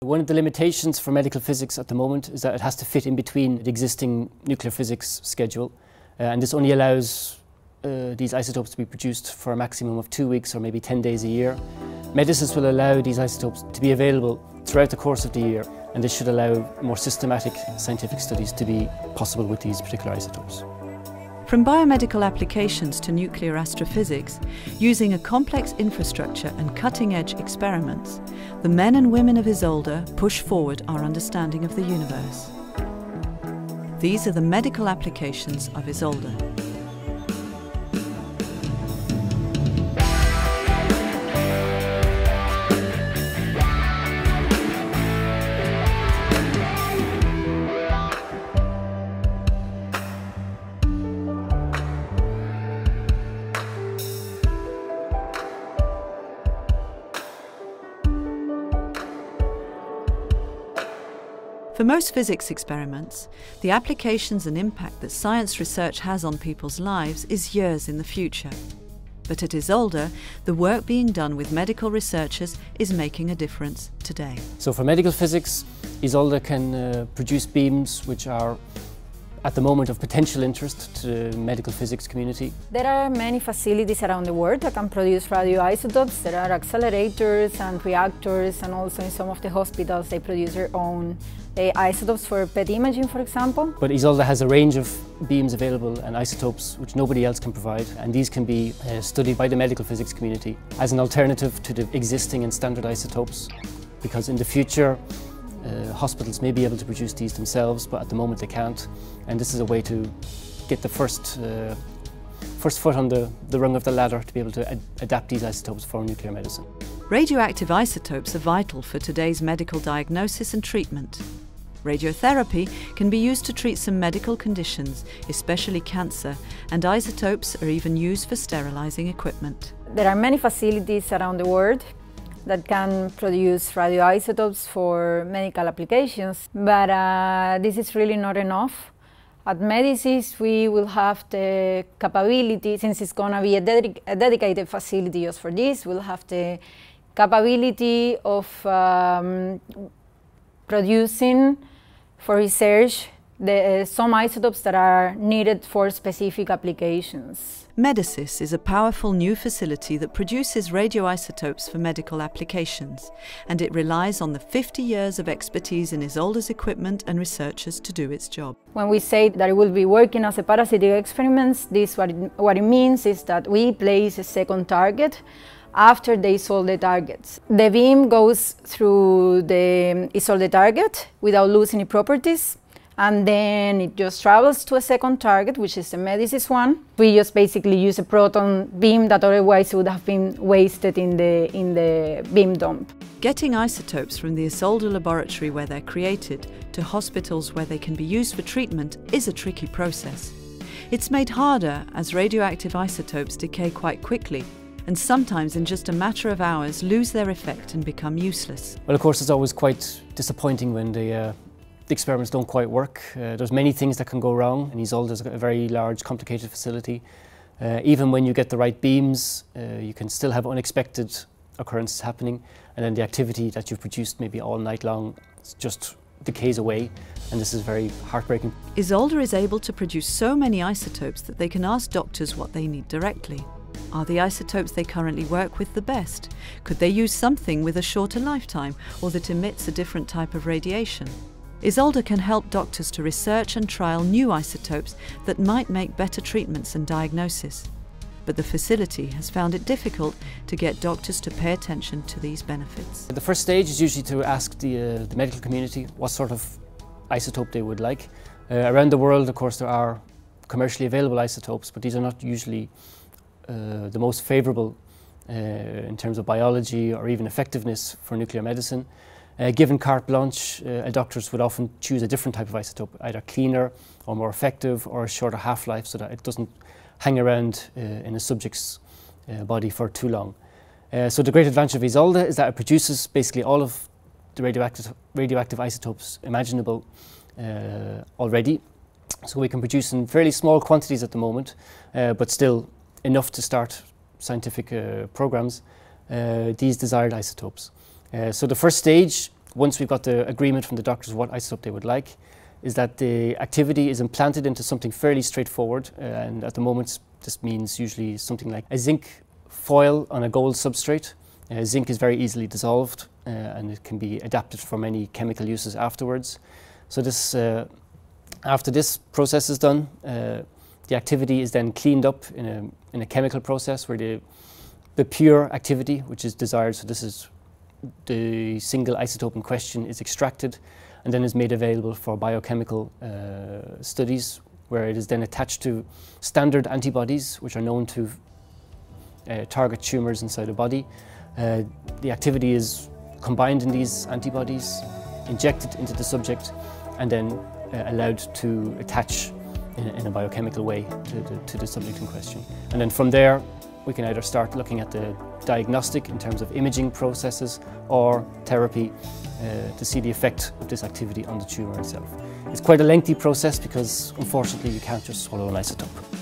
One of the limitations for medical physics at the moment is that it has to fit in between the existing nuclear physics schedule, and this only allows these isotopes to be produced for a maximum of 2 weeks or maybe 10 days a year. Medicines will allow these isotopes to be available throughout the course of the year, and this should allow more systematic scientific studies to be possible with these particular isotopes. From biomedical applications to nuclear astrophysics, using a complex infrastructure and cutting-edge experiments, the men and women of ISOLDE push forward our understanding of the universe. These are the medical applications of ISOLDE. For most physics experiments, the applications and impact that science research has on people's lives is years in the future. But at ISOLDE, the work being done with medical researchers is making a difference today. So for medical physics, ISOLDE can produce beams which are at the moment of potential interest to the medical physics community. There are many facilities around the world that can produce radioisotopes. There are accelerators and reactors, and also in some of the hospitals they produce their own isotopes for PET imaging, for example. But ISOLDE has a range of beams available and isotopes which nobody else can provide, and these can be studied by the medical physics community as an alternative to the existing and standard isotopes, because in the future hospitals may be able to produce these themselves, but at the moment they can't, and this is a way to get the first foot on the rung of the ladder to be able to adapt these isotopes for nuclear medicine. Radioactive isotopes are vital for today's medical diagnosis and treatment. Radiotherapy can be used to treat some medical conditions, especially cancer, and isotopes are even used for sterilizing equipment. There are many facilities around the world that can produce radioisotopes for medical applications, but this is really not enough. At Medicis, we will have the capability, since it's going to be a dedicated facility just for this, we'll have the capability of producing for research some isotopes that are needed for specific applications. Medicis is a powerful new facility that produces radioisotopes for medical applications, and it relies on the 50 years of expertise in ISOLDE's equipment and researchers to do its job. When we say that it will be working as a parasitic experiment, what it means is that we place a second target after the ISOLDE targets. The beam goes through the ISOLDE target without losing any properties, and then it just travels to a second target, which is the Medicis one. We just basically use a proton beam that otherwise would have been wasted in the beam dump. Getting isotopes from the ISOLDE laboratory where they're created to hospitals where they can be used for treatment is a tricky process. It's made harder as radioactive isotopes decay quite quickly, and sometimes in just a matter of hours lose their effect and become useless. Well, of course, it's always quite disappointing when the experiments don't quite work. There's many things that can go wrong, and ISOLDE is a very large, complicated facility. Even when you get the right beams, you can still have unexpected occurrences happening, and then the activity that you've produced maybe all night long just decays away, and this is very heartbreaking. ISOLDE is able to produce so many isotopes that they can ask doctors what they need directly. Are the isotopes they currently work with the best? Could they use something with a shorter lifetime or that emits a different type of radiation? ISOLDE can help doctors to research and trial new isotopes that might make better treatments and diagnosis. But the facility has found it difficult to get doctors to pay attention to these benefits. The first stage is usually to ask the medical community what sort of isotope they would like. Around the world, of course, there are commercially available isotopes, but these are not usually the most favourable in terms of biology or even effectiveness for nuclear medicine. Given carte blanche, doctors would often choose a different type of isotope, either cleaner or more effective or a shorter half-life, so that it doesn't hang around in a subject's body for too long. So the great advantage of ISOLDE is that it produces basically all of the radioactive isotopes imaginable already. So we can produce in fairly small quantities at the moment, but still enough to start scientific programs, these desired isotopes. So the first stage once we've got the agreement from the doctors what isotope they would like, is that the activity is implanted into something fairly straightforward, and at the moment this means usually something like a zinc foil on a gold substrate. Zinc is very easily dissolved and it can be adapted for many chemical uses afterwards. So this, after this process is done, the activity is then cleaned up in a chemical process where the pure activity, which is desired, so this is the single isotope in question, is extracted and then is made available for biochemical studies, where it is then attached to standard antibodies which are known to target tumours inside the body. The activity is combined in these antibodies, injected into the subject, and then allowed to attach in a biochemical way to the subject in question. And then from there, we can either start looking at the diagnostic in terms of imaging processes or therapy to see the effect of this activity on the tumour itself. It's quite a lengthy process because, unfortunately, you can't just swallow an isotope.